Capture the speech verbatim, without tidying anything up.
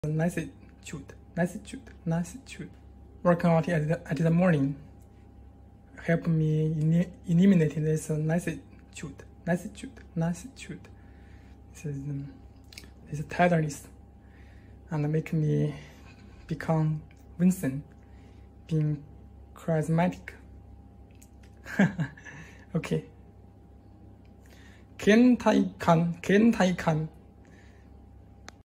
lassitude, lassitude, lassitude. Working out at the, at the morning help me in, eliminate this lassitude, lassitude, lassitude. This is um, this tiredness, and make me become winsome, being charismatic. Okay. Ken Tai Kan, Ken Tai Kan.